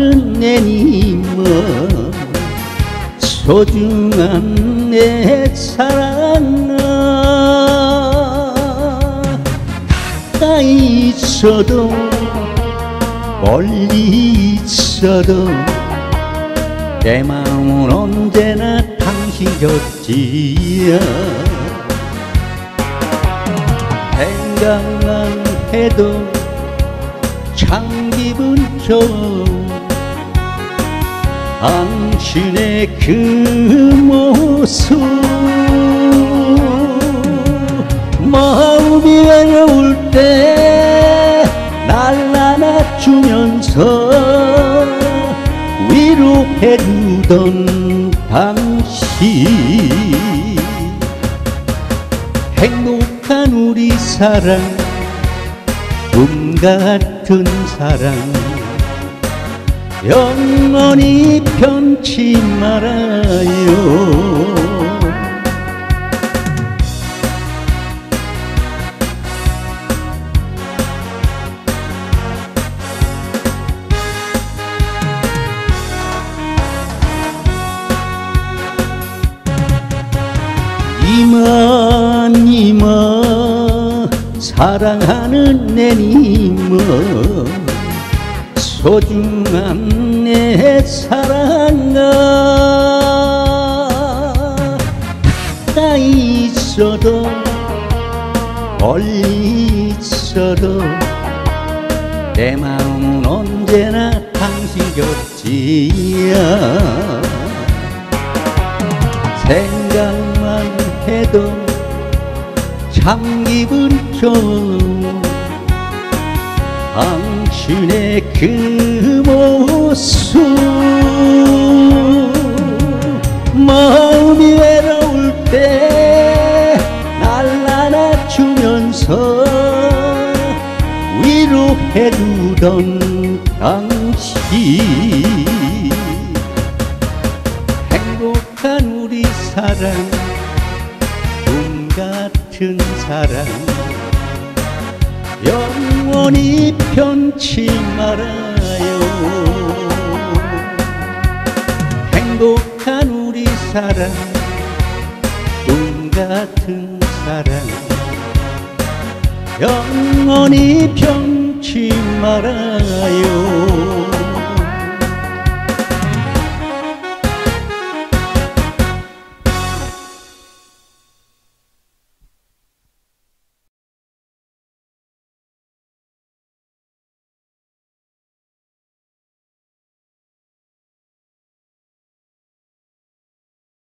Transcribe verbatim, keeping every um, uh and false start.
사랑하는 내 님은 소중한 내 사랑아 가까이 있어도 멀리 있어도 내 마음은 언제나 당신 곁이야. 생각만 해도 참 기분 좋아. 당신의 그 모습 마음이 외로울 때 날 안아주면서 위로해주던 당신 행복한 우리 사랑 꿈 같은 사랑 영원히 변치 말아요. 이마 이마 사랑하는 내 님은 소중한 내 사랑아 가까이 있어도 멀리 있어도 내 마음은 언제나 당신 곁이야. 생각만 해도 참 기분 좋아. 당신의 그 모습 마음이 외로울 때 날 안아주면서 위로해주던 당신 행복한 우리 사랑 꿈 같은 사랑 영원히 변치 말아요. 행복한 우리 사랑 꿈 같은 사랑 영원히 변치 말아요.